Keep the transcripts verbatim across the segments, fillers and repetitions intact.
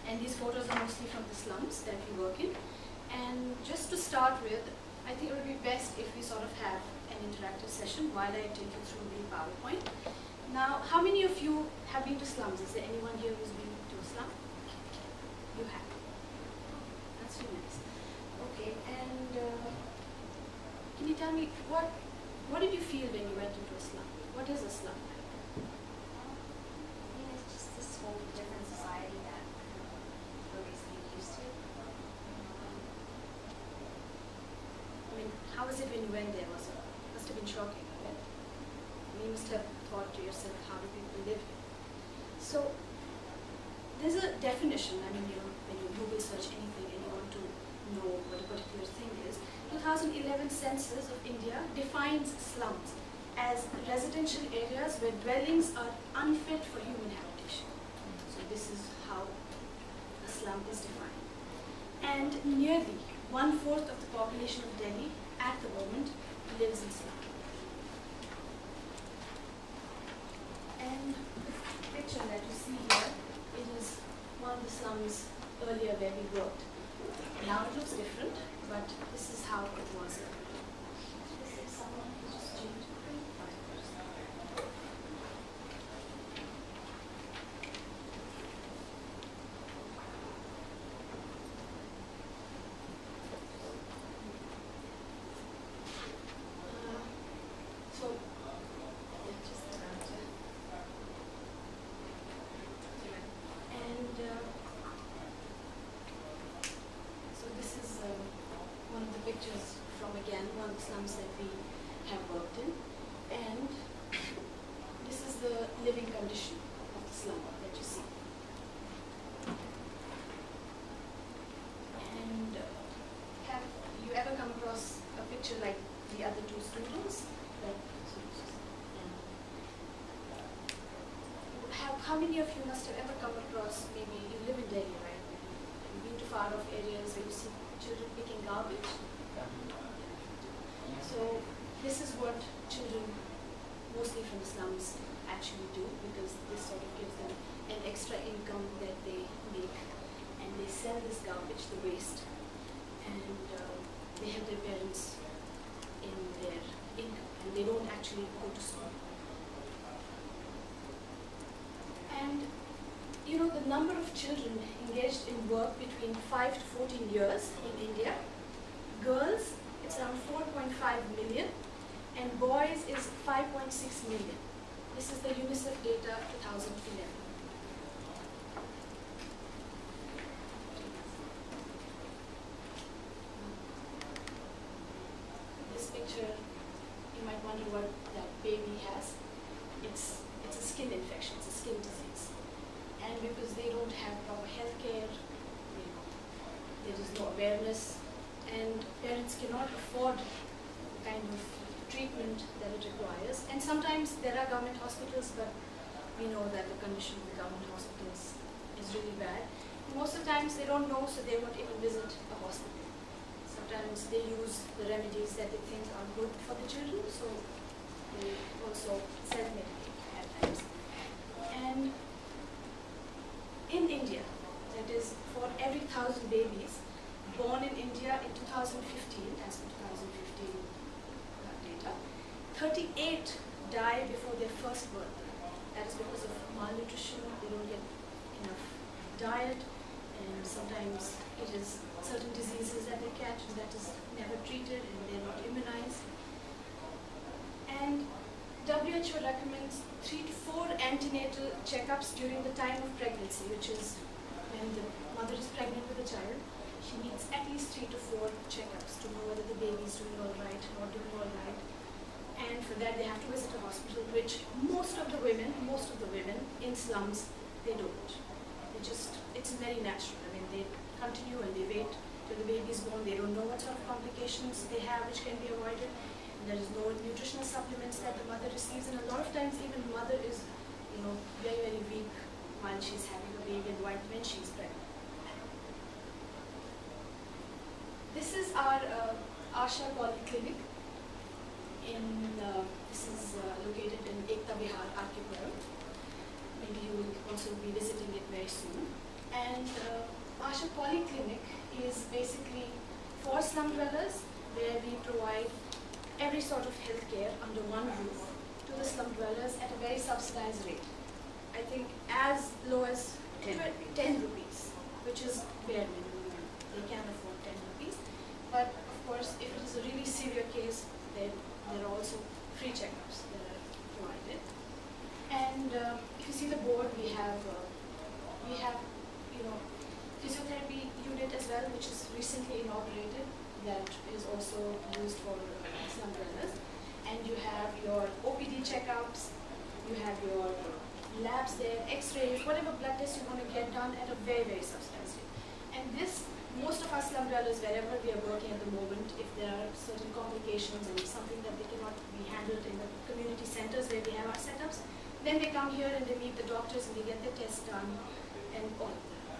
And these photos are mostly from the slums that we work in. And just to start with, I think it would be best if we sort of have an interactive session while I take you through the PowerPoint. Now, how many of you have been to slums? Is there anyone here who's been to a slum? You have. That's really nice. Okay, and uh, can you tell me, what, what did you feel when you went into a slum? What is a slum? I mean, it's just this whole different society that we're basically used to. I mean, how was it when you went there? Was it must have been shocking, right? You must have thought to yourself, how do people live here? So there's a definition. I mean, you know, when you Google search anything and you want to know what a particular thing is, two thousand eleven census of India defines slums as residential areas where dwellings are unfit for human habitation. So this is how a slum is defined. And nearly one-fourth of the population of Delhi at the moment lives in slums. And the picture that you see here, it is one of the slums earlier where we worked. Now it looks different, but this is how it was. This is someone who just changed it. Slums that we have worked in, and this is the living condition of the slum that you see. And uh, have you ever come across a picture like the other two students? Like, have, how many of you must have ever come across, maybe you live in Delhi, right? You've been to far off areas where you see children picking garbage? So this is what children, mostly from the slums, actually do, because this sort of gives them an extra income that they make, and they sell this garbage, the waste, and uh, they help their parents in their income, and they don't actually go to school. And you know, the number of children engaged in work between five to fourteen years in India, girls, it's around four point five million, and boys is five point six million. This is the UNICEF data two thousand eleven. This picture, you might wonder what that baby has. It's, it's a skin infection, it's a skin disease. And because they don't have proper health care, you know, there is no awareness, and parents cannot afford the kind of treatment that it requires. And sometimes there are government hospitals, but we know that the condition of the government hospitals is really bad. And most of the times they don't know, so they won't even visit a hospital. Sometimes they use the remedies that they think are good for the children, so they also self-medicate at times. And in India, that is for every thousand babies born in India in two thousand fifteen, as per two thousand fifteen uh, data, thirty-eight die before their first birth. That is because of malnutrition, they don't get enough diet, and sometimes it is certain diseases that they catch that is never treated and they're not immunized. And W H O recommends three to four antenatal checkups during the time of pregnancy, which is when the mother is pregnant with a child. She needs at least three to four checkups to know whether the baby is doing all right, not doing all right. And for that they have to visit a hospital, which most of the women, most of the women in slums, they don't. They just, it's very natural. I mean, they continue and they wait till the baby is born. They don't know what sort of complications they have which can be avoided. And there is no nutritional supplements that the mother receives. And a lot of times even the mother is, you know, very, very weak while she's having a baby and while when she's pregnant. This is our uh, Asha Polyclinic. In uh, this is uh, located in Ekta Vihar, R K Puram. Maybe you will also be visiting it very soon. And uh, Asha Polyclinic is basically for slum dwellers, where we provide every sort of healthcare under one roof to the slum dwellers at a very subsidized rate. I think as low as ten rupees, which is bare minimum. They can afford ten rupees. But of course, if it is a really severe case, then there are also free checkups that are provided. And uh, if you see the board, we have uh, we have you know physiotherapy unit as well, which is recently inaugurated. That is also used for uh, slum dwellers. And you have your O P D checkups. You have your labs there, X-rays, whatever blood test you want to get done at a very very subsidized rate. And this, most of our slum dwellers, wherever we are working at the moment, if there are certain complications and something that they cannot be handled in the community centers where we have our setups, then they come here and they meet the doctors and they get their tests done and all of that.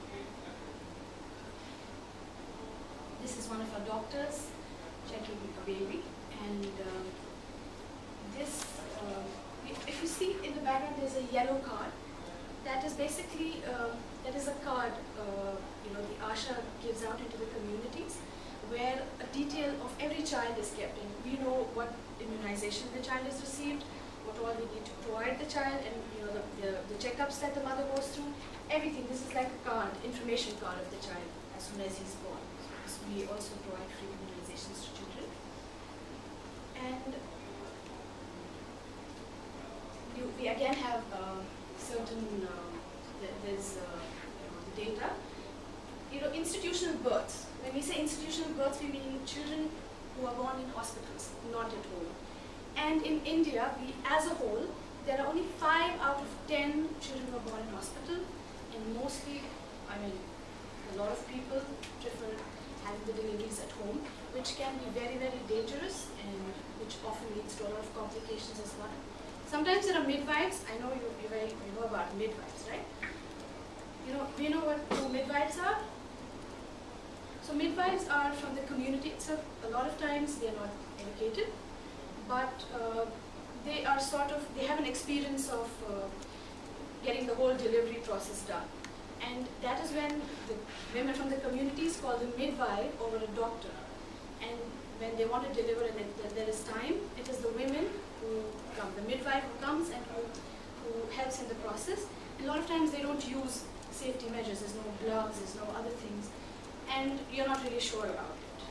This is one of our doctors checking a baby, and um, this, uh, if you see in the background, there's a yellow card. That is basically, uh, that is a card, uh, you know, the Asha gives out into the communities, where a detail of every child is kept in. We know what immunization the child has received, what all we need to provide the child, and you know the, the, the checkups that the mother goes through, everything. This is like a card, information card of the child as soon as he's born. So we also provide free immunizations to children. And you, we again have uh, certain, uh, th there's uh, you know, the data. You know, institutional births. When we say institutional births, we mean children who are born in hospitals, not at home. And in India, we, as a whole, there are only five out of ten children who are born in hospital, and mostly, I mean, a lot of people prefer having the deliveries at home, which can be very, very dangerous and which often leads to a lot of complications as well. Sometimes there are midwives. I know you, you, very, you know about midwives, right? You know, do you know what who midwives are? So midwives are from the community itself. A lot of times they are not educated, but uh, they are sort of, they have an experience of uh, getting the whole delivery process done. And that is when the women from the communities call the midwife over a doctor. And when they want to deliver and it, there is time, it is the women who come, the midwife who comes and who, who helps in the process. And a lot of times they don't use safety measures, there's no gloves, there's no other things, and you're not really sure about it.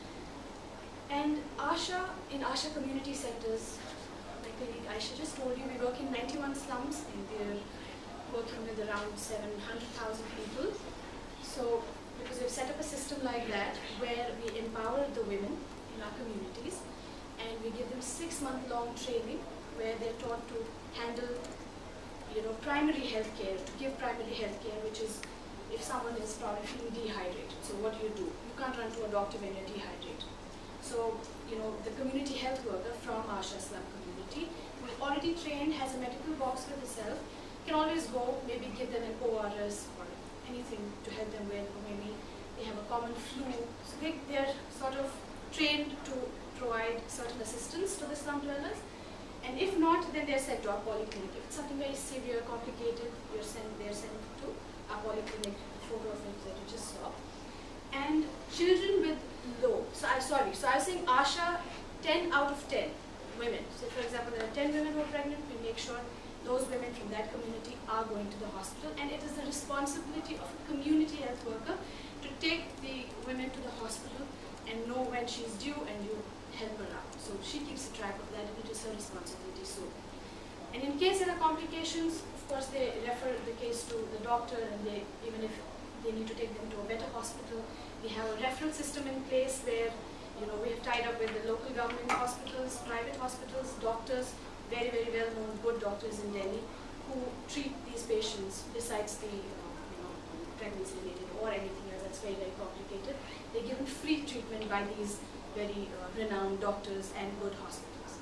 And Asha, in Asha community centers, my colleague Aisha just told you, we work in ninety-one slums, and we're working with around seven hundred thousand people. So, because we've set up a system like that, where we empower the women in our communities, and we give them six-month-long training, where they're taught to handle, you know, primary health care, to give primary health care, which is if someone is probably feeling dehydrated. So what do you do? You can't run to a doctor when you're dehydrated. So, you know, the community health worker from Asha slum community, who is already trained, has a medical box with herself, can always go, maybe give them an O R S or anything to help them with, or maybe they have a common flu. So they, they're sort of trained to provide certain assistance to the slum dwellers. And if not, then they're sent to our polyclinic. If it's something very severe, complicated, you're sent, they're sent to our polyclinic, photo of it that you just saw. And children with low, so I'm sorry, so I was saying Asha, ten out of ten women. So for example, there are ten women who are pregnant, we make sure those women from that community are going to the hospital, and it is the responsibility of a community health worker to take the women to the hospital and know when she's due and you help her out. So she keeps a track of that, and it is her responsibility. So, and in case there are complications, of course they refer the case to the doctor, and they, even if they need to take them to a better hospital, we have a referral system in place where, you know, we have tied up with the local government hospitals, private hospitals, doctors, very, very well-known good doctors in Delhi who treat these patients besides the, uh, you know, pregnancy-related or anything else that's very, very complicated. They're given free treatment by these very uh, renowned doctors and good hospitals.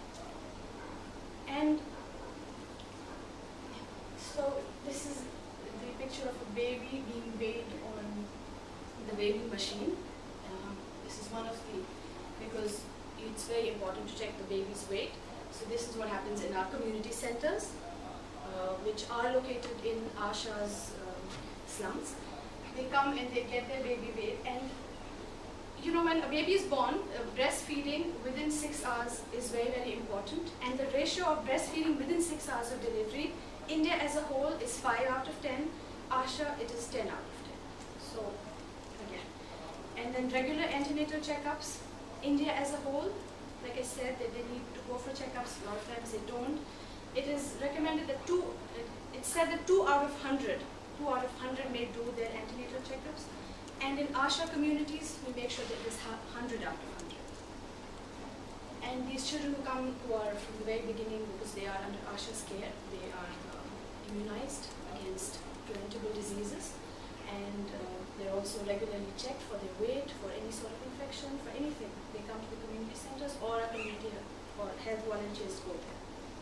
And so this is the picture of a baby being weighed on the weighing machine. Um, this is one of the, because it's very important to check the baby's weight. So this is what happens in our community centers, uh, which are located in Asha's um, slums. they come and they get their baby weight. And you know, when a baby is born, uh, breastfeeding within six hours is very, very important. And the ratio of breastfeeding within six hours of delivery, India as a whole is five out of ten. Asha, it is ten out of ten. So, again. And then regular antenatal checkups. India as a whole, like I said, that they need to go for checkups. A lot of times they don't. It is recommended that two, it's said that two out of hundred, two out of hundred may do their antenatal checkups. And in Asha communities, we make sure that it is one hundred out of one hundred. And these children who come, who are from the very beginning, because they are under Asha's care, they are um, immunized against preventable diseases. And uh, they're also regularly checked for their weight, for any sort of infection, for anything. They come to the community centers or a community or health volunteers go there.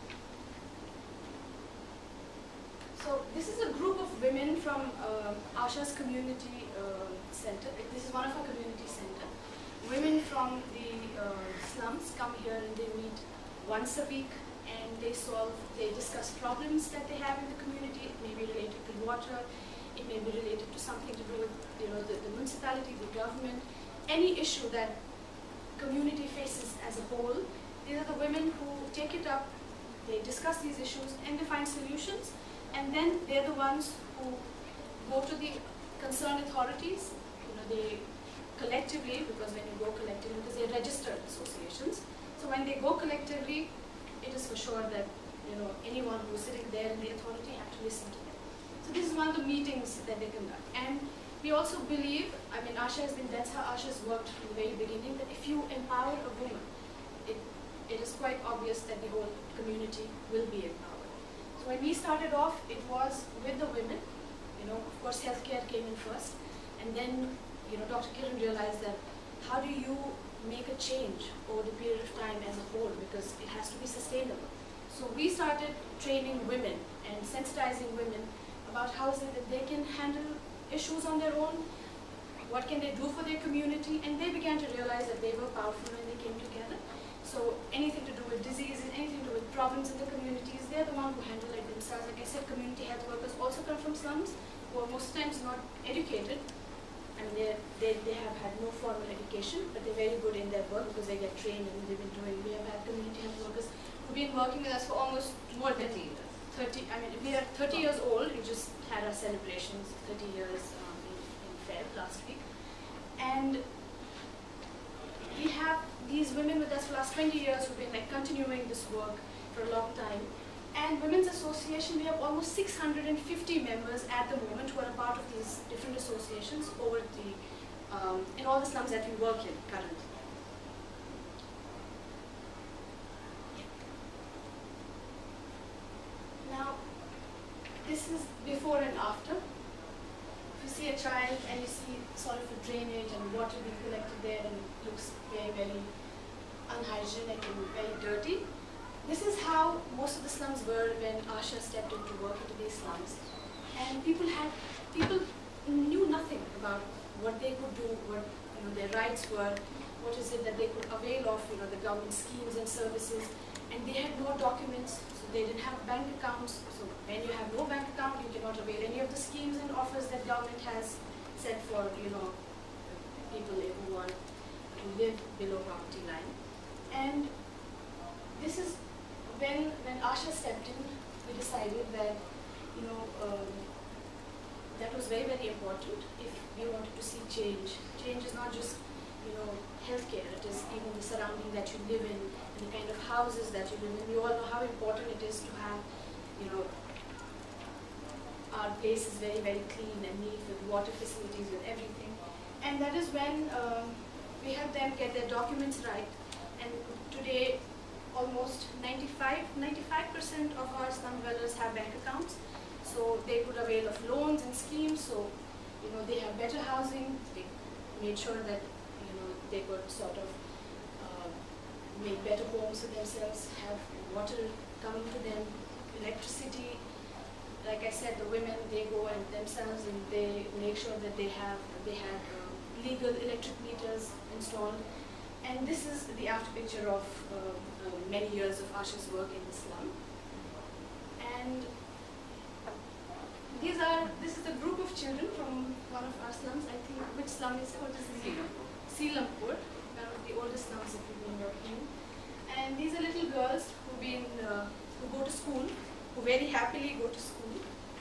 So this is a group of women from uh, Asha's community uh, center. This is one of our community center. Women from the uh, slums come here and they meet once a week and they solve, they discuss problems that they have in the community. It may be related to water, it may be related to something to do with you know, the, the municipality, the government, any issue that community faces as a whole. These are the women who take it up, they discuss these issues and they find solutions. And then they're the ones who go to the concerned authorities. You know, they collectively, because when you go collectively, because they're registered associations. So when they go collectively, it is for sure that you know anyone who's sitting there in the authority have to listen to them. So this is one of the meetings that they conduct. And we also believe, I mean, Asha has been, that's how Asha has worked from the very beginning, that if you empower a woman, it, it is quite obvious that the whole community will be empowered. So when we started off, it was with the women. You know, of course, healthcare came in first, and then, you know, Doctor Kiran realized that how do you make a change over the period of time as a whole, because it has to be sustainable. So we started training women and sensitizing women about how is it that they can handle issues on their own, what can they do for their community, and they began to realize that they were powerful when they came together. So anything to do with diseases, anything to do with problems in the communities, they're the ones who handle it themselves. Like I said, community health workers also come from slums, who are most times not educated. I mean, they they they have had no formal education, but they're very good in their work because they get trained and they've been doing. We have had community health workers who've been working with us for almost more than thirty. I mean, we are thirty years old. We just had our celebrations, thirty years um, in, in Feb last week, and we have these women with us for the last twenty years who've been like continuing this work for a long time. And Women's Association, we have almost six hundred fifty members at the moment who are a part of these different associations over the, um, in all the slums that we work in currently. Now, this is before and after. If you see a child and you see sort of a drainage and water being collected there and it looks very, very unhygienic and very dirty, this is how most of the slums were when Asha stepped in to work into these slums. And people had, people knew nothing about what they could do, what you know, their rights were, what is it that they could avail of, you know, the government schemes and services. And they had no documents, so they didn't have bank accounts. So when you have no bank account, you cannot avail any of the schemes and offers that government has set for, you know, people who want to live below poverty line. And this is when, when Asha stepped in, we decided that, you know, um, that was very, very important if we wanted to see change. Change is not just, you know, healthcare, it is even the surrounding that you live in, and the kind of houses that you live in. We all know how important it is to have, you know, our place is very, very clean and neat with water facilities, with everything. And that is when um, we help them get their documents right. And today, almost ninety-five percent of our slum dwellers have bank accounts. So they could avail of loans and schemes. So, you know, they have better housing. They made sure that, you know, they could sort of uh, make better homes for themselves, have water coming to them, electricity. Like I said, the women, they go and themselves and they make sure that they have they have uh, legal electric meters installed. And this is the after picture of uh, uh, many years of Asha's work in the slum. And these are this is a group of children from one of slum is called Seelampur, one of the oldest slums that we've been working in. And these are little girls who've been, uh, who go to school, who very happily go to school.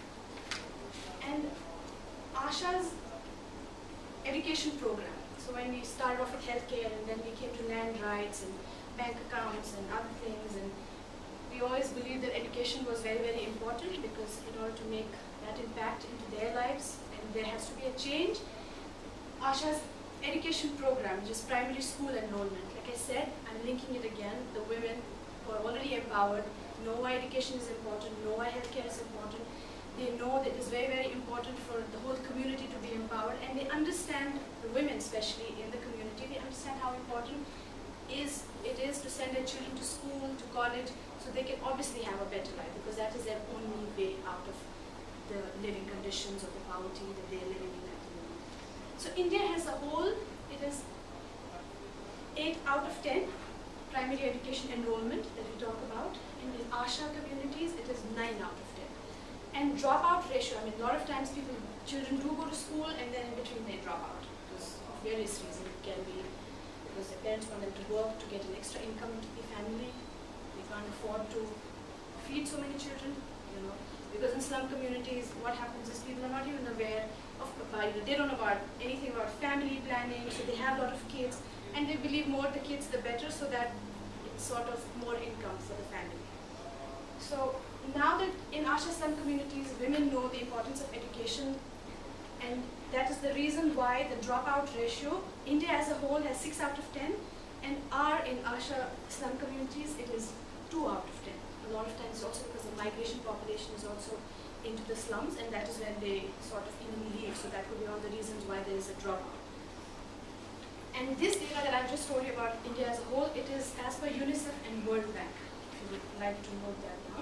And Asha's education program, so when we started off with healthcare and then we came to land rights and bank accounts and other things, and we always believed that education was very, very important, because in order to make that impact into their lives, and there has to be a change. Asha's education program, which is primary school enrollment, like I said, I'm linking it again. The women who are already empowered know why education is important, know why healthcare is important. They know that it is very, very important for the whole community to be empowered, and they understand, the women especially in the community, they understand how important is it is to send their children to school, to college, so they can obviously have a better life, because that is their only way out of the living conditions or the poverty that they are living in at the moment. So India as a whole, it is eight out of ten primary education enrollment that we talk about, and in Asha communities, it is nine out of ten. And dropout ratio, I mean, a lot of times people, children do go to school and then in between they drop out because of various reasons. It can be because their parents want them to work to get an extra income into the family. They can't afford to feed so many children, you know. Because in slum communities, what happens is people are not even aware of, about, you know, they don't know about anything about family planning, so they have a lot of kids, and they believe more the kids the better, so that it's sort of more income for the family. So now that in Asha slum communities, women know the importance of education, and that is the reason why the dropout ratio, India as a whole has six out of ten, and our in Asha slum communities, it is two out of ten. A lot of times also because the migration population is also into the slums, and that is when they sort of even leave, so that could be one of the reasons why there is a dropout. And this data that I've just told you about India as a whole, it is as per UNICEF and World Bank, if you would like to note that down.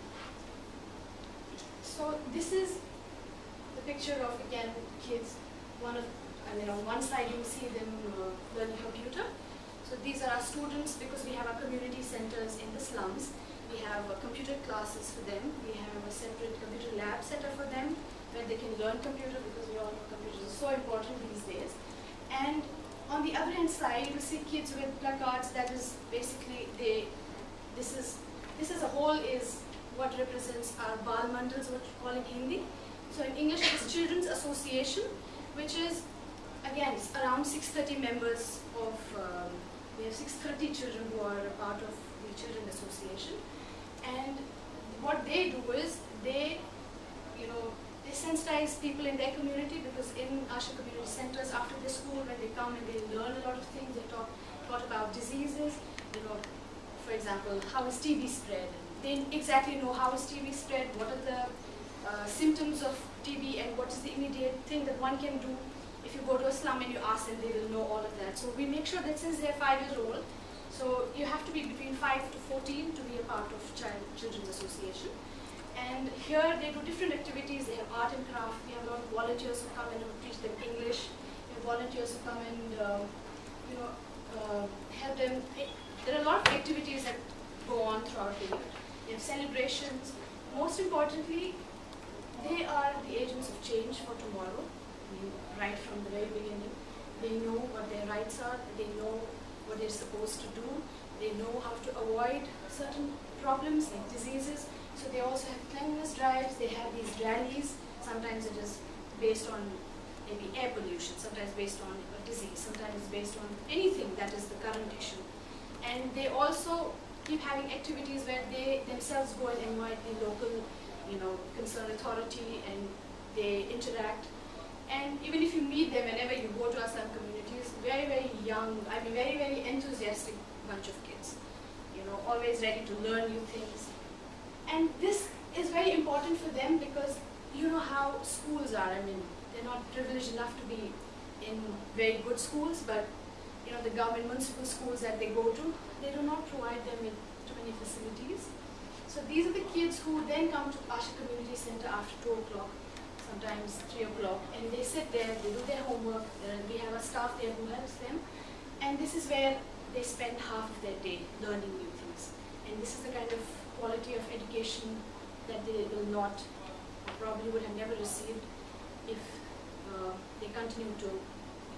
So this is the picture of, again, kids. One of, I mean, on one side you see them uh, learning computer. So these are our students, because we have our community centers in the slums. We have uh, computer classes for them. We have a separate computer lab set up for them, where they can learn computer, because we all know computers are so important these days. And on the other hand side, you will see kids with placards. That is basically, they, this is, this as a whole is what represents our Bal Mandals, what we call in Hindi. So in English, it's Children's Association, which is, again, it's around six hundred thirty members of, um, we have six hundred thirty children who are a part of the Children's Association. And what they do is, they, you know, they sensitize people in their community, because in Asha community centers, after the school, when they come and they learn a lot of things, they talk, taught about diseases, you know, for example, how is T B spread? They exactly know how is T B spread, what are the uh, symptoms of T B, and what is the immediate thing that one can do. If you go to a slum and you ask them, they will know all of that. So we make sure that since they're five years old, so you have to be between five to fourteen to be a part of Child Children's Association. And here they do different activities. They have art and craft. We have a lot of volunteers who come and who teach them English. We have volunteers who come and uh, you know uh, help them. There are a lot of activities that go on throughout the year. They have celebrations. Most importantly, they are the agents of change for tomorrow. I mean, right from the very beginning, they know what their rights are. They know what they're supposed to do. They know how to avoid certain problems like diseases. So they also have cleanliness drives. They have these rallies. Sometimes it is based on maybe air pollution. Sometimes based on a disease. Sometimes it's based on anything that is the current issue. And they also keep having activities where they themselves go and invite the local, you know, concerned authority, and they interact. And even if you meet them whenever you go to our slum communities, very, very young, I mean, very, very enthusiastic bunch of kids, you know, always ready to learn new things. And this is very important for them, because you know how schools are. I mean, they're not privileged enough to be in very good schools, but you know, the government municipal schools that they go to, they do not provide them with too many facilities. So these are the kids who then come to Asha Community Center after two o'clock, sometimes three o'clock, and they sit there, they do their homework, and we have a staff there who helps them. And this is where they spend half of their day learning new things. And this is the kind of quality of education that they will not, or probably would have never received if uh, they continue to,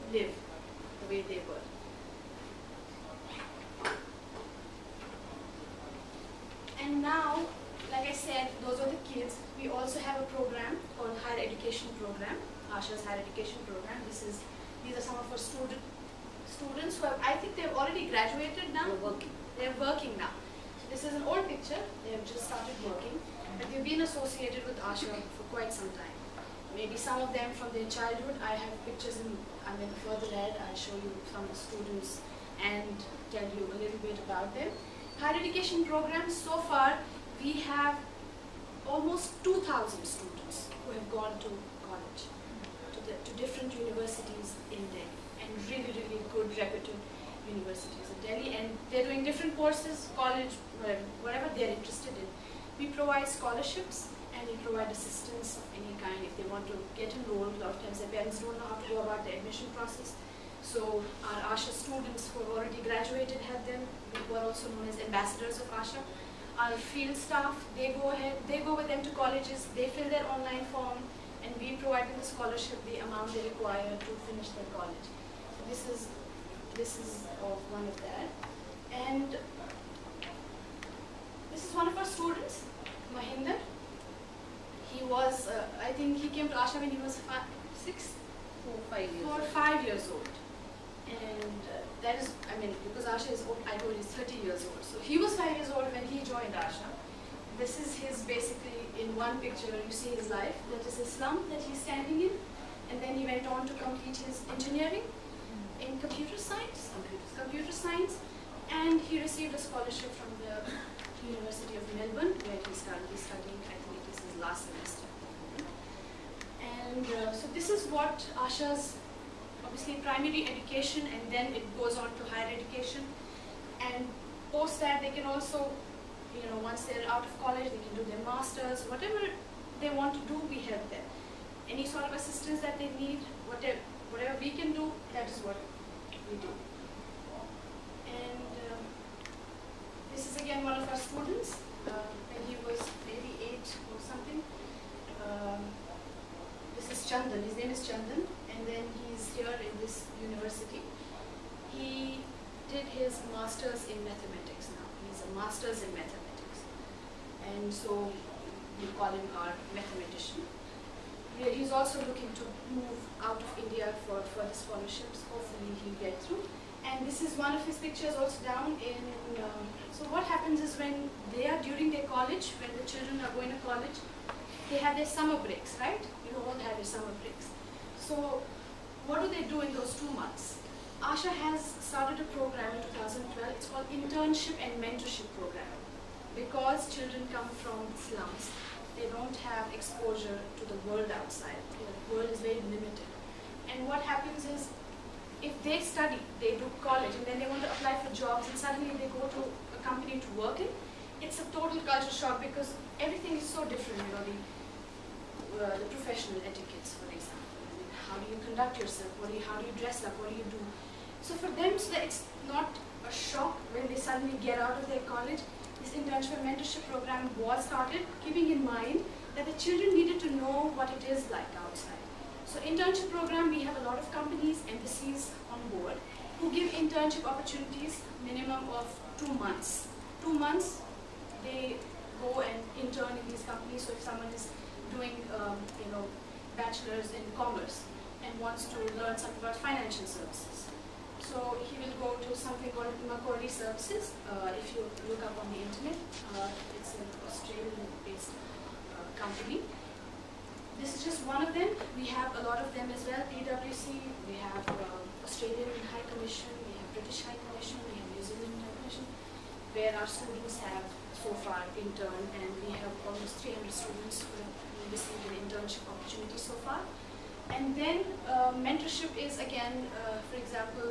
live the way they were. And now, like I said, those are the kids. We also have a program called Higher Education Program, Asha's Higher Education Program. This is, these are some of our student, students who have, I think they've already graduated now. They're working. They're working now. So this is an old picture. They have just started working, but they've been associated with Asha for quite some time. Maybe some of them from their childhood. I have pictures in, I mean, further ahead, I'll show you some of the students and tell you a little bit about them. Higher education programs, so far, we have almost two thousand students who have gone to college, to, the, to different universities in Delhi, and really, really good, reputed universities in Delhi. And they're doing different courses, college, whatever, whatever they're interested in. We provide scholarships, and we provide assistance of any kind if they want to get enrolled. A lot of times their parents don't know how to go about the admission process. So our Asha students who have already graduated have them, who are also known as ambassadors of Asha. Our field staff, they go ahead, they go with them to colleges, they fill their online form, and we provide them the scholarship, the amount they require to finish their college. So this is, this is of one of that. And this is one of our students, Mahinder. He was, uh, I think he came to Asha when he was five, six? Four, five years. Four, five years old. And uh, that is, I mean, because Asha is old, I told he's thirty years old. So he was five years old when he joined Asha. This is his, basically, in one picture, you see his life. That is his slum that he's standing in. And then he went on to complete his engineering in computer science, computer science. And he received a scholarship from the University of Melbourne, where he's currently studying, I think it is his last semester. And uh, so this is what Asha's, obviously primary education, and then it goes on to higher education. And post that they can also, you know, once they're out of college, they can do their masters, whatever they want to do, we help them. Any sort of assistance that they need, whatever, whatever we can do, that is what we do. And uh, this is again one of our students, uh, when he was maybe eight or something. Um, this is Chandan, his name is Chandan, and then he's here in this university. He did his master's in mathematics now. He's a master's in mathematics. And so we call him our mathematician. He's also looking to move out of India for further scholarships. Hopefully he'll get through. And this is one of his pictures also down in, um, so what happens is when they are during their college, when the children are going to college, they have their summer breaks, right? You all have your summer breaks. So what do they do in those two months? Asha has started a program in two thousand twelve. It's called Internship and Mentorship Program. Because children come from slums, they don't have exposure to the world outside. You know, the world is very limited. And what happens is, if they study, they do college, and then they want to apply for jobs, and suddenly they go to a company to work in, it's a total culture shock because everything is so different, you know, the, uh, the professional etiquettes, for example. I mean, how do you conduct yourself? What do you, how do you dress up? What do you do? So for them, so that it's not a shock when they suddenly get out of their college. This internship and mentorship program was started keeping in mind that the children needed to know what it is like outside. So internship program, we have a lot of companies, embassies on board who give internship opportunities minimum of two months. Two months, they go and intern in these companies. So if someone is doing, um, you know, bachelor's in commerce and wants to learn something about financial services, so he will go to something called Macquarie Services. Uh, if you look up on the internet, uh, it's an Australian-based uh, company. This is just one of them. We have a lot of them as well. P W C, we have uh, Australian High Commission, we have British High Commission, we have New Zealand High Commission, where our students have so far interned, and we have almost three hundred students who have received an internship opportunity so far. And then uh, mentorship is again, uh, for example,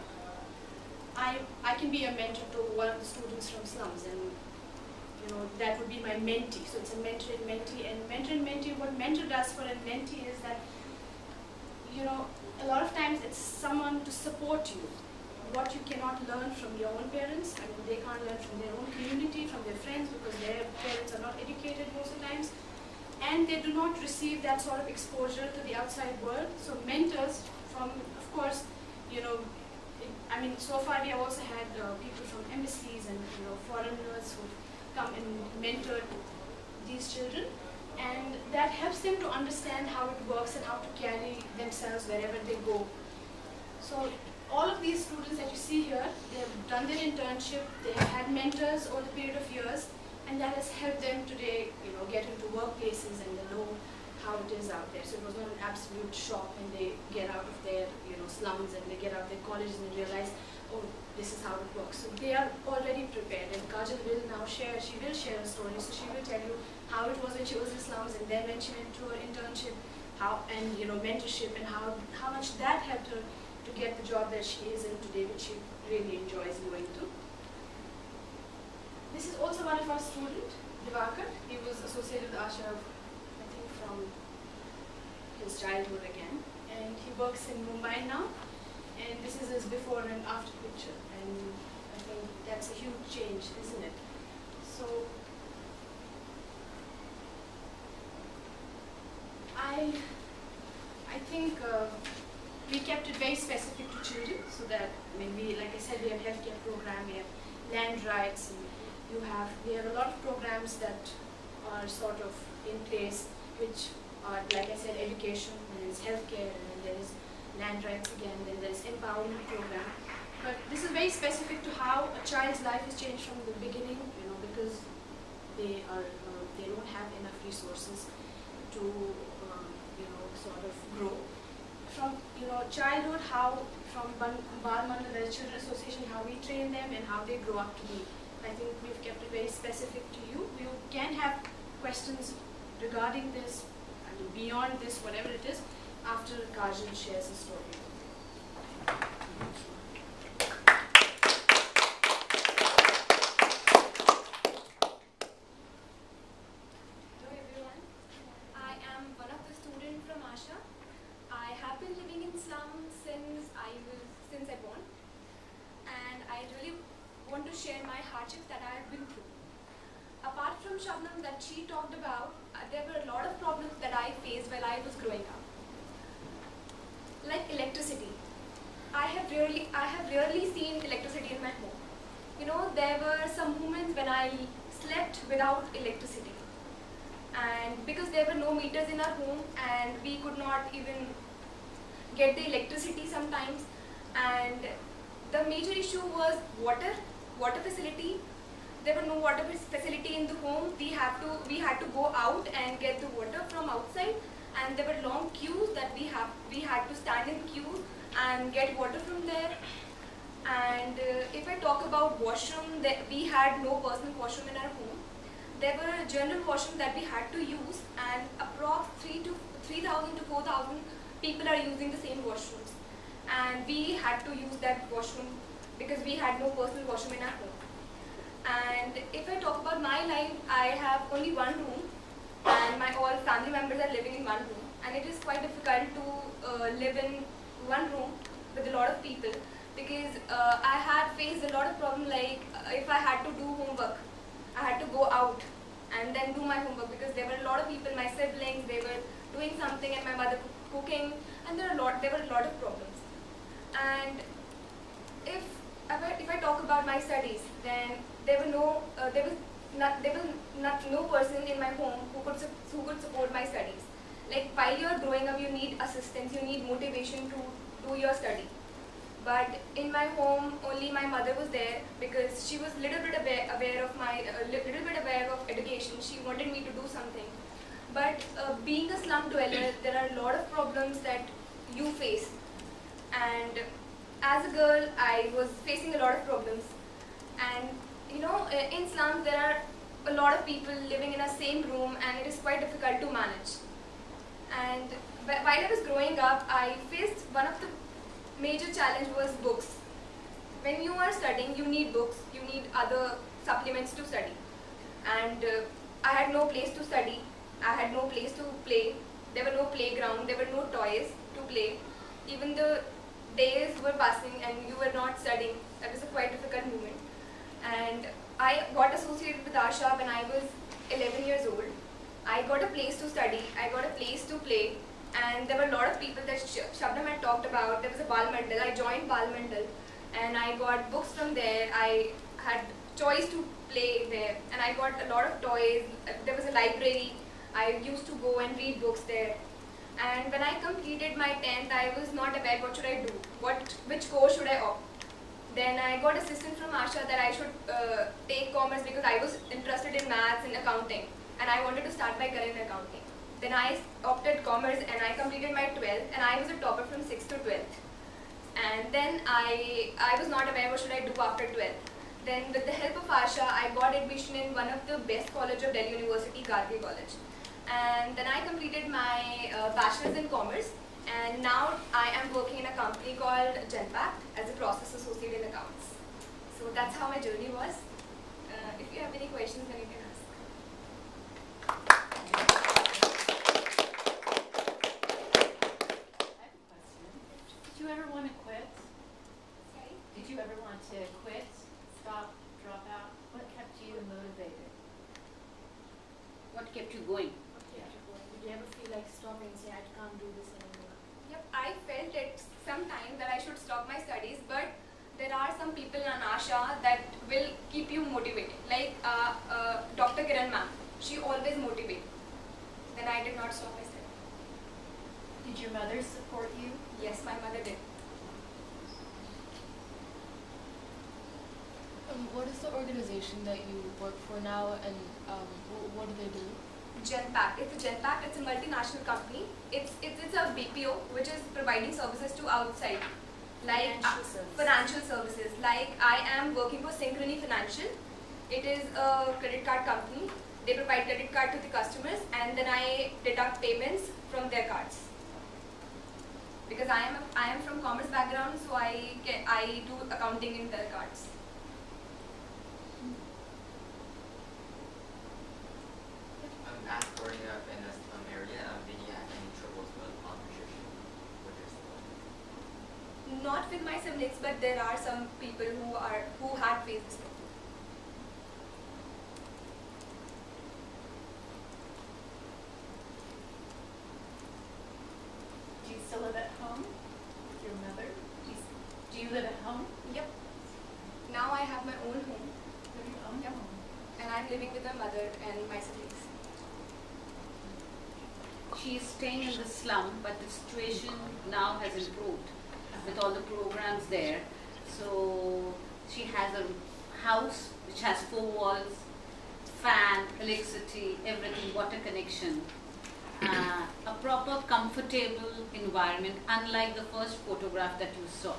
I, I can be a mentor to one of the students from slums, and you know, that would be my mentee. So it's a mentor and mentee, and mentor and mentee, what mentor does for a mentee is that, you know, a lot of times it's someone to support you. What you cannot learn from your own parents, I mean, they can't learn from their own community, from their friends, because their parents are not educated most of the times, and they do not receive that sort of exposure to the outside world. So mentors from, of course, embassies and you know foreigners who come and mentor these children, and that helps them to understand how it works and how to carry themselves wherever they go. So all of these students that you see here, they have done their internship, they have had mentors over the period of years, and that has helped them today, you know, get into workplaces and they know how it is out there. So it was not an absolute shock when they get out of their, you know, slums and they get out of their colleges and realize, oh, this is how it works. So they are already prepared, and Kajal will now share, she will share a story. So she will tell you how it was when she was in slums, and then when she went to her internship, how, and you know, mentorship, and how, how much that helped her to get the job that she is in today, which she really enjoys going to. This is also one of our students, Divakar. He was associated with Asha, I think, from his childhood again. And he works in Mumbai now. And this is his before and after picture. And I think that's a huge change, isn't it? So, I, I think uh, we kept it very specific to children, so that, I mean, we, like I said, we have healthcare program, we have land rights, and you have, we have a lot of programs that are sort of in place, which are, like I said, education, and there is healthcare, and then there is land rights again, then there is empowerment program. But this is very specific to how a child's life is changed from the beginning, you know, because they are, uh, they don't have enough resources to, um, you know, sort of grow. From, you know, childhood, how, from Bal Mandal, the Children's Association, how we train them and how they grow up to be. I think we've kept it very specific to you. You can have questions regarding this, I mean, beyond this, whatever it is, after Kajal shares his story. Hello everyone, I am one of the students from Asha. I have been living in slums since I was since I born, and I really want to share my hardships that I have been through. Apart from Shabnam that she talked about, uh, there were a lot of problems that I faced while I was growing up. Like electricity. I have rarely, I have rarely seen electricity in my home. You know, there were some moments when I slept without electricity. And because there were no meters in our home and we could not even get the electricity sometimes, and the major issue was water, water facility. There were no water facility in the home. We have to, we had to go out and get the water from outside, and there were long queues that we have, we had to stand in queues and get water from there. And uh, if I talk about washroom, that we had no personal washroom in our home. There were general washroom that we had to use, and approx three to three thousand to four thousand people are using the same washrooms, and we had to use that washroom because we had no personal washroom in our home. And if I talk about my life, I have only one room, and my all family members are living in one room, and it is quite difficult to uh, live in one room with a lot of people, because uh, I had faced a lot of problems, like uh, if I had to do homework, I had to go out and then do my homework, because there were a lot of people, my siblings, they were doing something, and my mother cooking, and there, are a lot, there were a lot of problems. And if, if I talk about my studies, then there were no, uh, there was not, there was not no person in my home who could, who could support my studies. Like while you're growing up, you need assistance, you need motivation to do your study. But in my home, only my mother was there, because she was little bit aware, aware of my, uh, little bit aware of education. She wanted me to do something. But uh, being a slum dweller, there are a lot of problems that you face. And as a girl, I was facing a lot of problems. And you know, in slums, there are a lot of people living in a same room, and it is quite difficult to manage. And while I was growing up, I faced one of the major challenge was books. When you are studying, you need books, you need other supplements to study. And uh, I had no place to study, I had no place to play, there were no playground, there were no toys to play. Even the days were passing and you were not studying. That was a quite difficult moment. And I got associated with Asha when I was eleven years old. I got a place to study, I got a place to play, and there were a lot of people that Sh Shabnam had talked about. There was a Bal Mandal. I joined Bal Mandal, and I got books from there. I had toys to play there, and I got a lot of toys. There was a library. I used to go and read books there. And when I completed my tenth, I was not aware what should I do, what which course should I opt. Then I got assistance from Asha that I should uh, take commerce because I was interested in maths and accounting, and I wanted to start my career in accounting. Then I opted commerce and I completed my twelfth, and I was a topper from sixth to twelfth. And then I, I was not aware what should I do after twelfth. Then with the help of Asha, I got admission in one of the best college of Delhi University, Gargi College. And then I completed my uh, bachelor's in commerce, and now I am working in a company called Genpact as a process associate in accounts. So that's how my journey was. Uh, if you have any questions, then you can ask. I have a question. Did you ever want to quit? Sorry? Did you ever want to quit, stop, drop out? What kept you motivated? What kept you going? Yeah. Did you ever feel like stopping and say, I can't do this anymore? Yep, I felt it sometimes that I should stop my studies, but there are some people in Asha that will keep you motivated. Like uh, uh, Doctor Kiran ma'am, she always motivated. Then I did not stop my studies. Did your mother support you? Yes, my mother did. Um, what is the organization that you work for now, and um, wh- what do they do? Genpact. It's a Genpact. It's a multinational company. It's it's it's a B P O which is providing services to outside, like Financial uh, services. financial services. Like I am working for Synchrony Financial. It is a credit card company. They provide credit card to the customers, and then I deduct payments from their cards. Because I am a, I am from commerce background, so I get I do accounting in their cards. Um, as growing up in a slum area, um, did you have any troubles with nutrition with your sibling? Not with my siblings, but there are some people who are who had faced this. Do you still live at home with your mother? Do you, s- do you live at home? Yep. Now I have my own home, With your own Yep. home? and I'm living with my mother and my siblings. She is staying in the slum, but the situation now has improved with all the programs there. So she has a house which has four walls, fan, electricity, everything, water connection, uh, a proper comfortable environment, unlike the first photograph that you saw.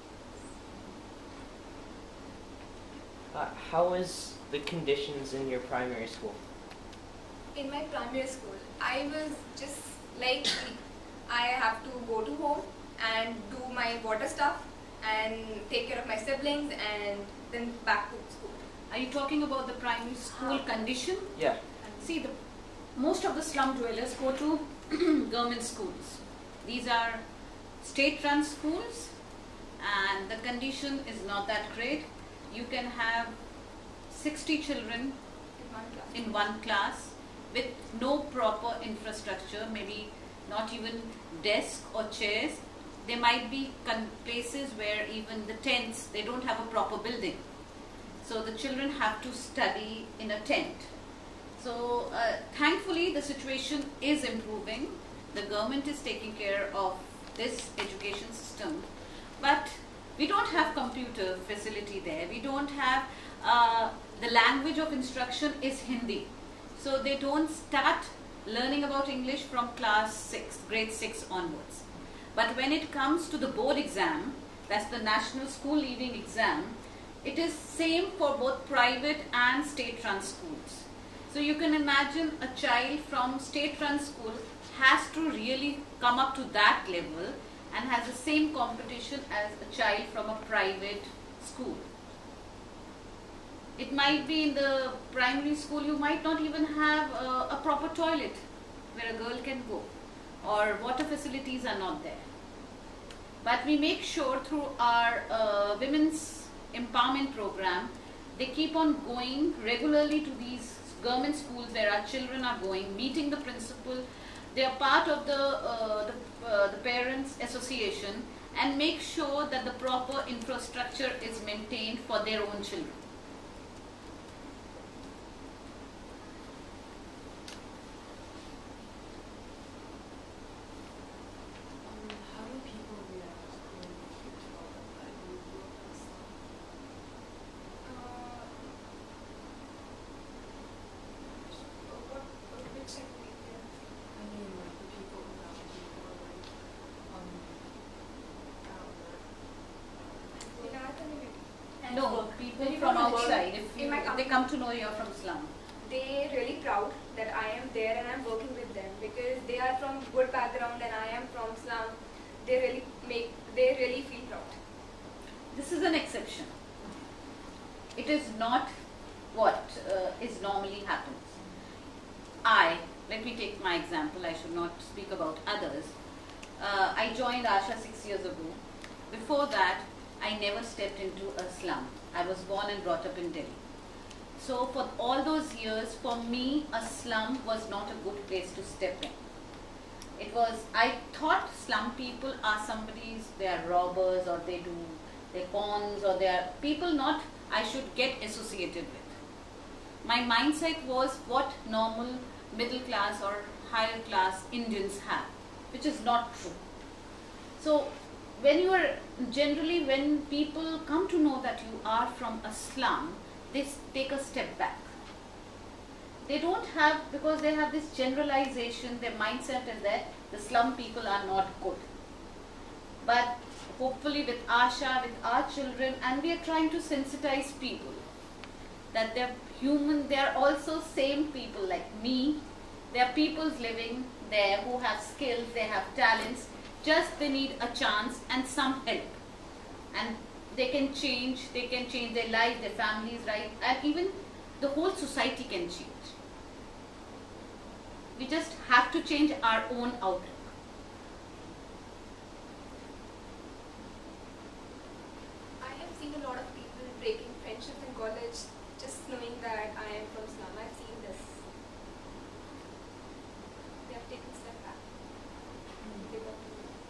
Uh, how is the conditions in your primary school? In my primary school, I was just like I have to go to home and do my water stuff and take care of my siblings and then back to school. Are you talking about the primary school condition? Yeah. See, the, most of the slum dwellers go to government schools. These are state-run schools, and the condition is not that great. You can have sixty children In one class. in one class with no proper infrastructure, maybe not even desk or chairs. There might be con- places where even the tents, they don't have a proper building. So the children have to study in a tent. So uh, thankfully the situation is improving. The government is taking care of this education system. But we don't have computer facility there. We don't have, uh, the language of instruction is Hindi. So they don't start learning about English from class six, grade six onwards. But when it comes to the board exam, that's the national school leaving exam, it is same for both private and state-run schools. So you can imagine a child from state-run school has to really come up to that level and has the same competition as a child from a private school. It might be in the primary school, you might not even have a, a proper toilet where a girl can go, or water facilities are not there. But we make sure through our uh, women's empowerment program, they keep on going regularly to these government schools where our children are going, meeting the principal. They are part of the, uh, the, uh, the parents association, and make sure that the proper infrastructure is maintained for their own children. work. people When you from go to work, outside, if, in you, my if they company- come to know you're from slum? They really proud that I am there and I'm working with them because they are from good background and I am from slum. They really make, they really feel proud. This is an exception. It is not what uh, is normally happens. I, let me take my example, I should not speak about others. Uh, I joined Asha six years ago. Before that, I never stepped into a slum. I was born and brought up in Delhi. So for all those years, for me, a slum was not a good place to step in. It was, I thought slum people are somebody's, they are robbers or they do, they're cons or they are people not I should get associated with. My mindset was what normal middle class or higher class Indians have, which is not true. So when you are, generally when people come to know that you are from a slum, they s- take a step back. They don't have, because they have this generalization, their mindset is that the slum people are not good. But hopefully with Asha, with our children, and we are trying to sensitize people that they're human, they're also same people like me. There are people living there who have skills, they have talents, just they need a chance and some help. And they can change, they can change their life, their families, right? And even the whole society can change. We just have to change our own outlook. I have seen a lot of people breaking friendships in college just knowing that I am from slum. I've seen this. They have taken a step back. They got to know.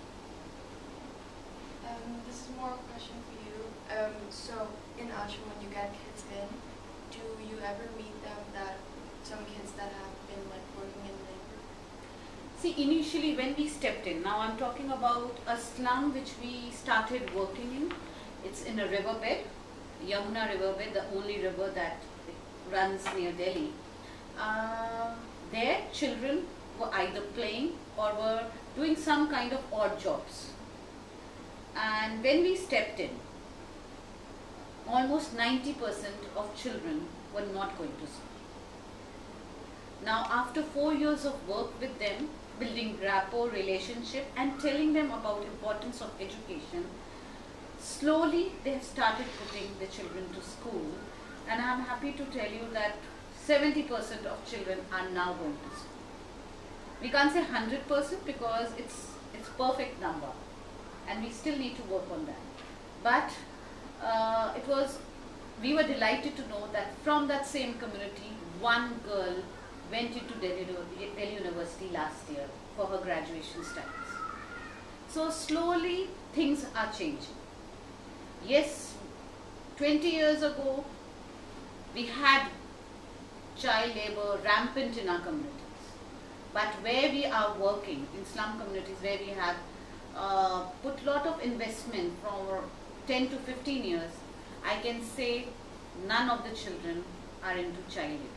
Um, this is more of a question for you. Um, so in Ashram, when you get kids in, do you ever meet them that some kids that have been like working in labor? See, initially when we stepped in, now I'm talking about a slum which we started working in. It's in a riverbed, Yamuna riverbed, the only river that runs near Delhi. Uh, there children were either playing or were doing some kind of odd jobs. And when we stepped in, almost ninety percent of children were not going to school. Now after four years of work with them, building rapport, relationship and telling them about importance of education, slowly they have started putting the children to school, and I'm happy to tell you that seventy percent of children are now going to school. We can't say one hundred percent because it's it's perfect number and we still need to work on that. But uh, it was, we were delighted to know that from that same community, one girl went into Delhi, Delhi University last year for her graduation studies. So slowly things are changing. Yes, twenty years ago, we had child labor rampant in our communities. But where we are working, in slum communities where we have uh, put lot of investment for ten to fifteen years, I can say none of the children are into child labor.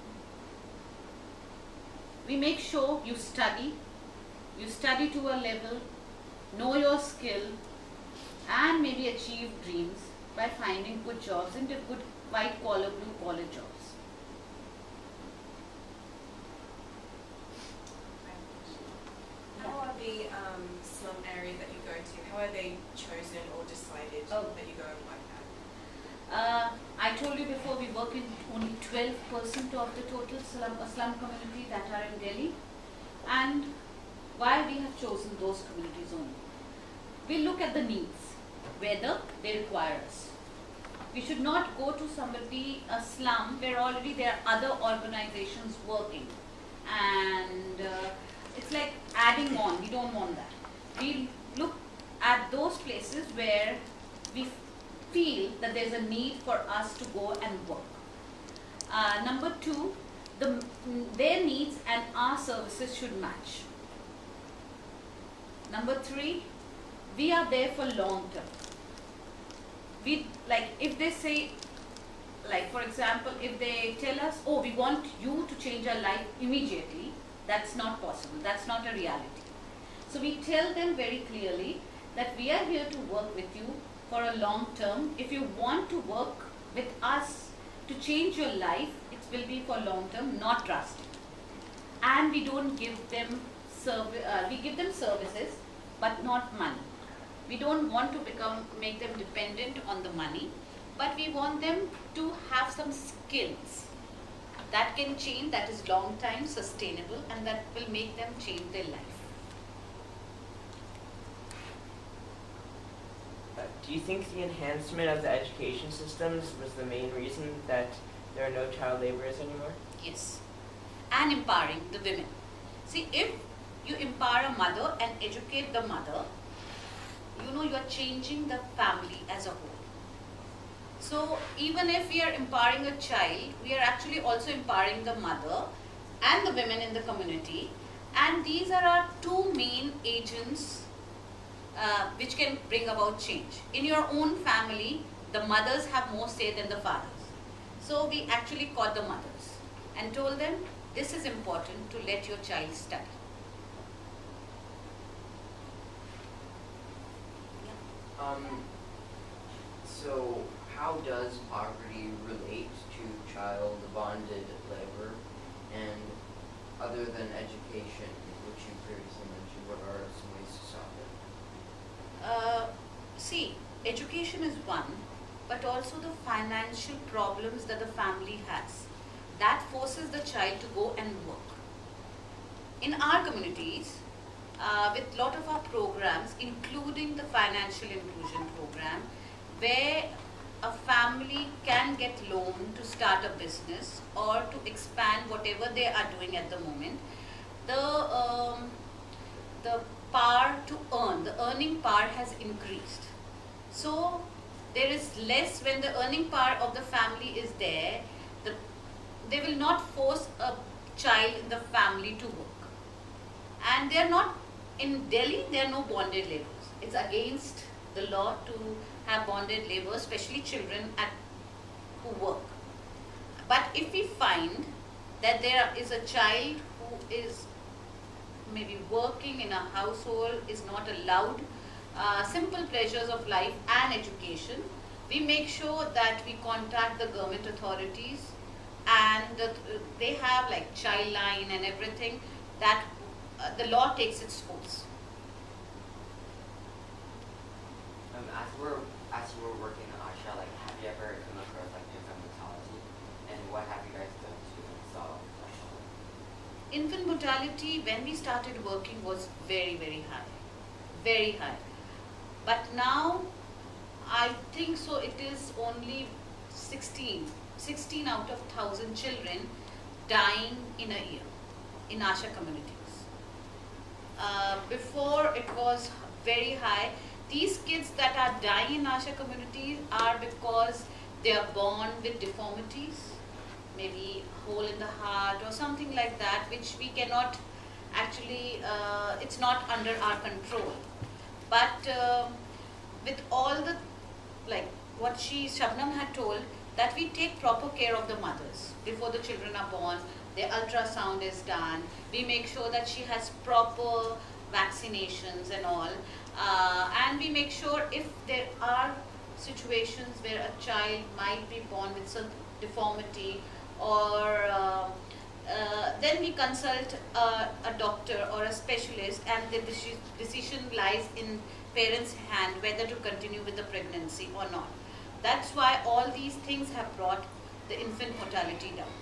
We make sure you study, you study to a level, know your skill, and maybe achieve dreams by finding good jobs and good white collar, blue collar jobs. How are the um, slum areas that you go to, how are they chosen or decided Oh. that you go and work at? Uh, I told you before, we work in only twelve percent of the total slum, uh, slum community that are in Delhi. And why we have chosen those communities only? We look at the needs, whether they require us. We should not go to somebody, a slum, where already there are other organizations working. And uh, it's like adding on, we don't want that. We look at those places where we feel that there's a need for us to go and work. Uh, number two, the, their needs and our services should match. Number three, we are there for long term. We, like if they say, like for example, if they tell us, oh, we want you to change our life immediately, that's not possible, that's not a reality. So we tell them very clearly that we are here to work with you for a long term. If you want to work with us to change your life, it will be for long term, not drastic. And we don't give them serv- uh, we give them services, but not money. We don't want to become make them dependent on the money, but we want them to have some skills that can change, that is long time sustainable, and that will make them change their life. Uh, do you think the enhancement of the education systems was the main reason that there are no child laborers anymore? Yes. And empowering the women. See, if you empower a mother and educate the mother, you know you are changing the family as a whole. So even if we are empowering a child, we are actually also empowering the mother and the women in the community. And these are our two main agents uh, which can bring about change. In your own family, the mothers have more say than the fathers. So we actually called the mothers and told them, this is important to let your child study. Um, so how does poverty relate to child bonded labor? And other than education, which you previously mentioned, what are some ways to stop it? Uh, see, education is one, but also the financial problems that the family has. That forces the child to go and work. In our communities, uh, with lot of our programs, including the financial inclusion program, where a family can get loan to start a business or to expand whatever they are doing at the moment, the um, the power to earn, the earning power has increased. So there is less when the earning power of the family is there. The, they will not force a child in the family to work. And they are not, in Delhi, there are no bonded laborers. It's against the law to have bonded labor, especially children at, who work. But if we find that there is a child who is maybe working in a household, is not allowed uh, simple pleasures of life and education, we make sure that we contact the government authorities, and uh, they have like child line and everything, that uh, the law takes its course. Um, as we're as you were working in Asha, like have you ever come across like infant mortality, and what have you guys done to solve that problem? Infant mortality when we started working was very very high, very high. But now I think so it is only sixteen, sixteen out of one thousand children dying in a year in Asha communities. Uh, before it was very high. These kids that are dying in Asha communities are because they are born with deformities, maybe hole in the heart or something like that, which we cannot actually, uh, it's not under our control. But uh, with all the, like what she, Shabnam had told, that we take proper care of the mothers before the children are born. The ultrasound is done. We make sure that she has proper vaccinations and all. Uh, and we make sure if there are situations where a child might be born with some deformity, or uh, uh, then we consult uh, a doctor or a specialist, and the deci- decision lies in parents' hand whether to continue with the pregnancy or not. That's why all these things have brought the infant mortality down.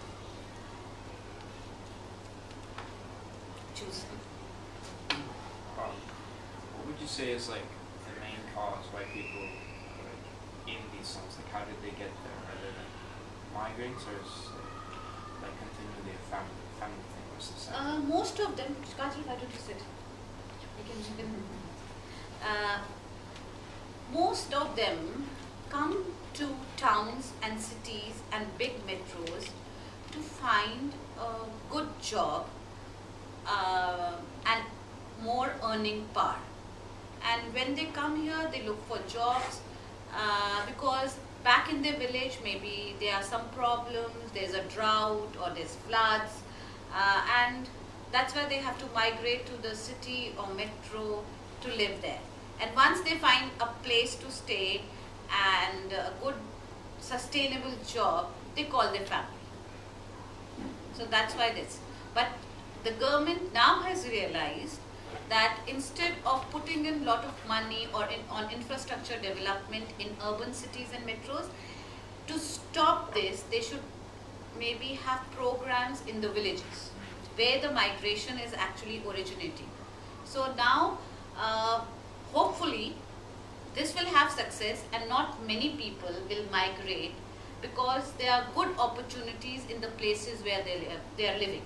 Choose. Um, what would you say is like the main cause why people are like in these slums? Like how did they get there? Are they like migrants, or is it like continually a family family thing or society? Uh, most of them, Kajal, why don't you sit? You can, you can. Uh, most of them come to towns and cities and big metros to find a good job uh, and more earning power. And when they come here, they look for jobs uh, because back in their village, maybe there are some problems, there's a drought or there's floods, uh, and that's why they have to migrate to the city or metro to live there. And once they find a place to stay, and a good sustainable job, they call their family. So that's why this. But the government now has realized that instead of putting in a lot of money or in, on infrastructure development in urban cities and metros, to stop this, they should maybe have programs in the villages where the migration is actually originating. So now, uh, hopefully, this will have success and not many people will migrate because there are good opportunities in the places where they, live, they are living.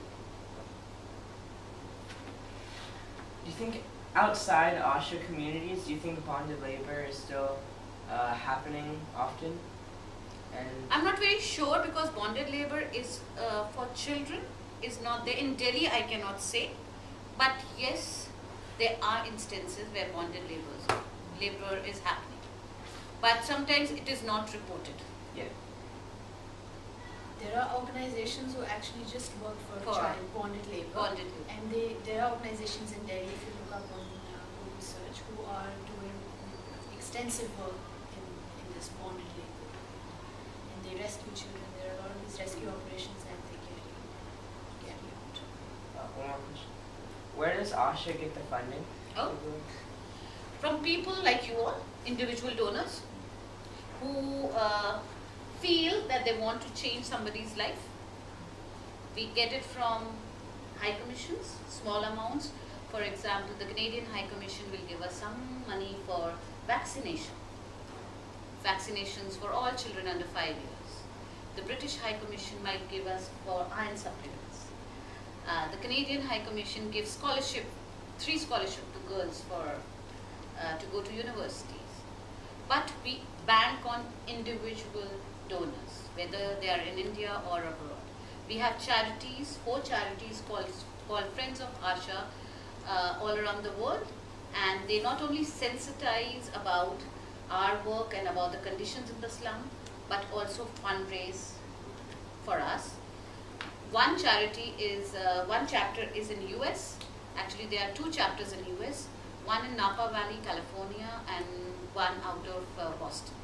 Do you think outside ASHA communities, do you think bonded labor is still uh, happening often? And I'm not very sure because bonded labor is uh, for children, is not there. In Delhi, I cannot say. But yes, there are instances where bonded labor, labor is happening. But sometimes it is not reported. yeah. There are organizations who actually just work for, For child bonded labor. Bonded labor. And they, there are organizations in Delhi, if you look up on uh, Google search, who are doing extensive work in, in this bonded labor. And they rescue children. There are a lot of these rescue operations that they carry, carry out. Uh, one more question. Where does ASHA get the funding? Oh. From people like you all, individual donors, who uh, feel that they want to change somebody's life. We get it from High Commissions, small amounts. For example, the Canadian High Commission will give us some money for vaccination. Vaccinations for all children under five years. The British High Commission might give us for iron supplements. Uh, the Canadian High Commission gives scholarship, three scholarship to girls for uh, to go to universities. But we bank on individual donors, whether they are in India or abroad. We have charities, four charities called, called Friends of ASHA uh, all around the world, and they not only sensitize about our work and about the conditions in the slum, but also fundraise for us. One charity is, uh, one chapter is in U S. Actually, there are two chapters in U S, one in Napa Valley, California, and one out of uh, Boston.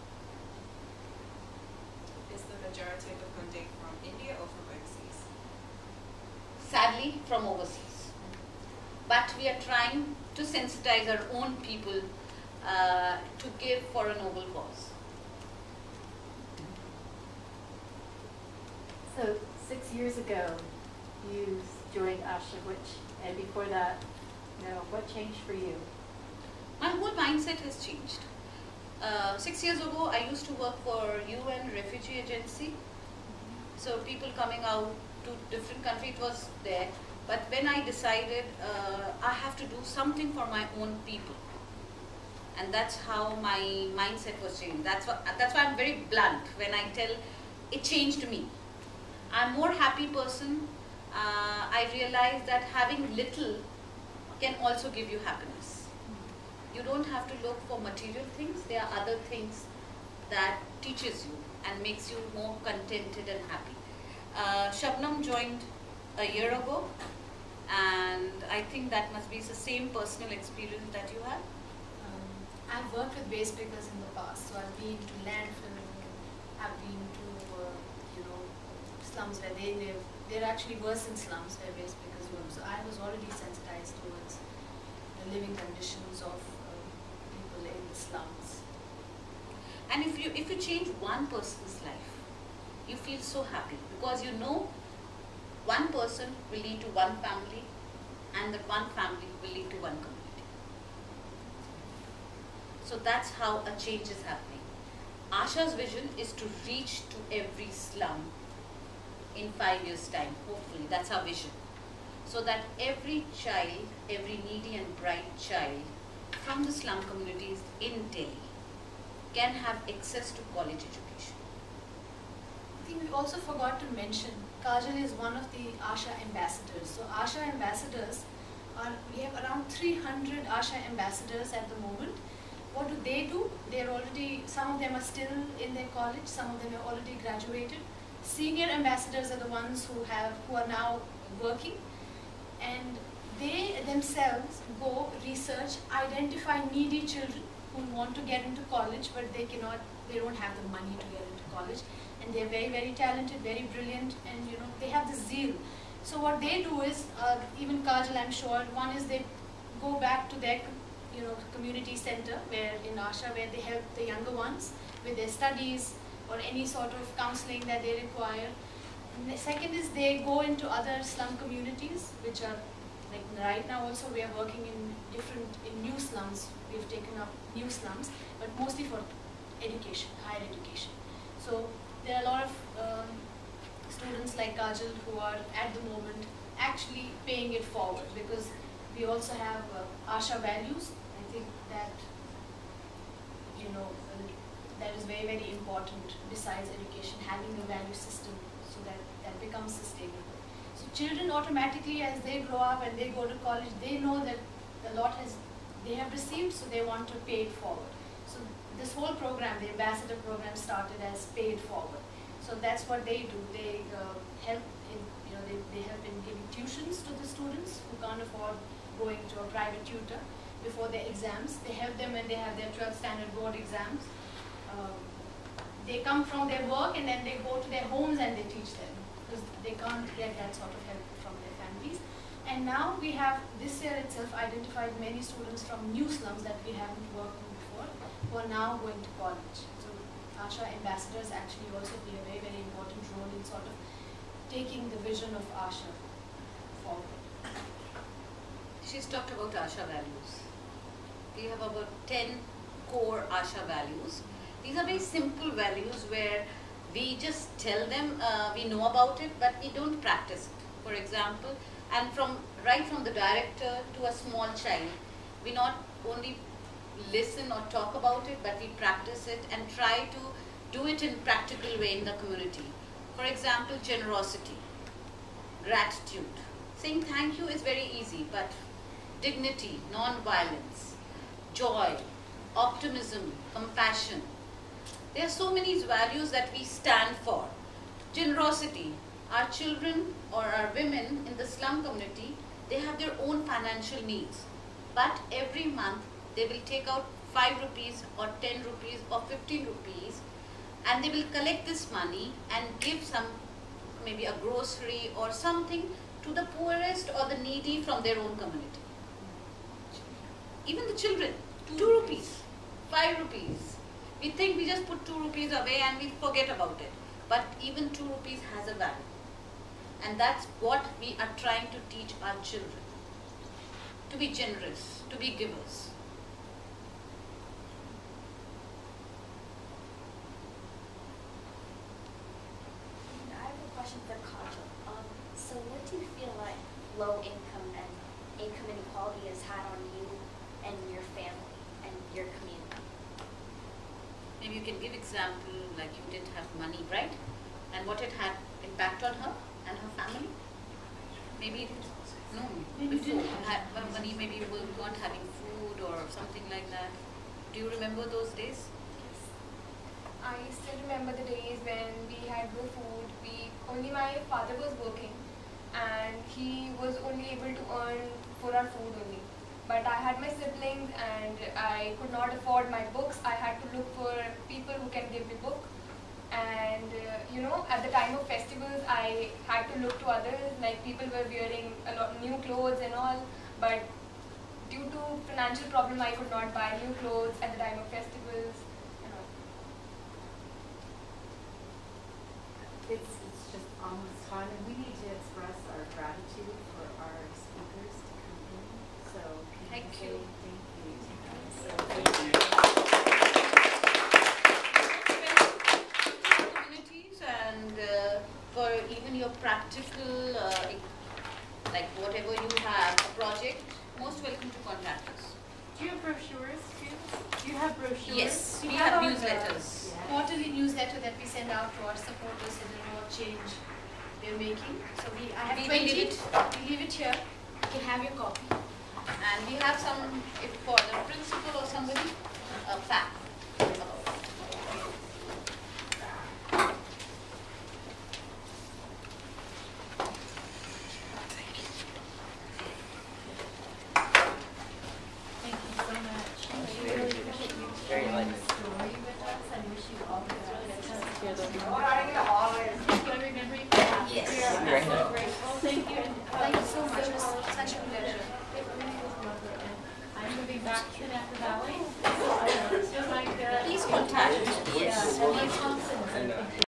Is the majority of the funding from India or from overseas? Sadly, from overseas. But we are trying to sensitize our own people uh, to give for a noble cause. So six years ago, you joined ASHA, which, and before that, you know, what changed for you? My whole mindset has changed. Uh, six years ago, I used to work for U N Refugee Agency. So people coming out to different countries, it was there. But when I decided uh, I have to do something for my own people, and that's how my mindset was changed. That's why, that's why I'm very blunt when I tell it changed me. I'm a more happy person. Uh, I realized that having little can also give you happiness. You don't have to look for material things. There are other things that teaches you and makes you more contented and happy. Uh, Shabnam joined a year ago, and I think that must be the same personal experience that you have. Um, I've worked with waste pickers in the past, so I've been to landfill, I've been to, uh, you know, slums where they live. They're actually worse than slums where waste pickers live. So I was already sensitized towards the living conditions of uh, people in the slums. And if you if you change one person's life, you feel so happy because you know one person will lead to one family, and that one family will lead to one community. So that's how a change is happening. ASHA's vision is to reach to every slum in five years' time, hopefully. That's our vision. So that every child, every needy and bright child from the slum communities in Delhi can have access to college education. I think we also forgot to mention, Kajal is one of the ASHA ambassadors. So ASHA ambassadors are, we have around three hundred ASHA ambassadors at the moment. What do they do? They're already, some of them are still in their college, some of them have already graduated. Senior ambassadors are the ones who have, who are now working, and they themselves go research, identify needy children who want to get into college, but they cannot, they don't have the money to get into college. And they're very, very talented, very brilliant, and you know, they have the zeal. So what they do is, uh, even Kajal, I'm sure, one is they go back to their you know, community center where in Asha, where they help the younger ones with their studies or any sort of counseling that they require. And the second is they go into other slum communities, which are, like right now also we are working in different, in new slums. We've taken up new slums, but mostly for education, higher education. So there are a lot of um, students like Kajal who are at the moment actually paying it forward, because we also have uh, Asha values. I think that, you know, uh, that is very, very important besides education, having a value system so that that becomes sustainable. So children automatically, as they grow up and they go to college, they know that a lot has, they have received, so they want to pay it forward. So this whole program, the ambassador program, started as pay it forward. So that's what they do. They uh, help in, you know, they, they help in giving tuitions to the students who can't afford going to a private tutor before their exams. They help them when they have their twelfth standard board exams. Um, they come from their work and then they go to their homes and they teach them, because they can't get that sort of help from their families. And now we have, this year itself, identified many students from new slums that we haven't worked with before, who are now going to college. So Asha ambassadors actually also play a very, very important role in sort of taking the vision of Asha forward. She's talked about Asha values. We have about ten core Asha values. These are very simple values where we just tell them uh, we know about it, but we don't practice it. For example, and from right from the director to a small child, we not only listen or talk about it, but we practice it and try to do it in practical way in the community. For example, generosity, gratitude. Saying thank you is very easy, but dignity, non-violence, joy, optimism, compassion. There are so many values that we stand for. Generosity. Our children or our women in the slum community, they have their own financial needs. But every month, they will take out five rupees or ten rupees or fifteen rupees, and they will collect this money and give some, maybe a grocery or something to the poorest or the needy from their own community. Even the children, two rupees, five rupees. We think we just put two rupees away and we forget about it. But even two rupees has a value. And that's what we are trying to teach our children. To be generous, to be givers. I have a question for Kajal. Um, so what do you feel like low income and income inequality has had on you and your family and your community? Maybe you can give example, like you didn't have money, right? And what it had impact on her and her family? Maybe, no, Maybe before, didn't had money, maybe you weren't having food or something like that. Do you remember those days? I still remember the days when we had no food. We only my father was working, and he was only able to earn for our food only. But I had my siblings, and I could not afford my books. I had to look for people who can give me book. And uh, you know, at the time of festivals, I had to look to others. Like people were wearing a lot new clothes and all, but due to financial problem, I could not buy new clothes at the time of festivals. It's, it's just almost time, and we need to express our gratitude for our speakers to come in. So can Thank say you. Thank you. So, Thank you. Communities and uh, for even your practical, uh, like whatever you have, a project, most welcome to contact us. do you have brochures too? Do you have brochures? Yes, we We have have our, newsletters. Yeah. quarterly newsletter that we send out to our supporters so they know what change we're making. So we, I have We will twenty. leave it. We leave it here. You can have your copy. And we have some, if for the principal or somebody, a pack. Thank you so much. I really appreciate you great. So grateful. Thank you. Thank you so much. It was such a pleasure. It really was lovely. And I'm moving back to Napa Valley. So it's just like uh, Please contact. yeah, Emily Thompson.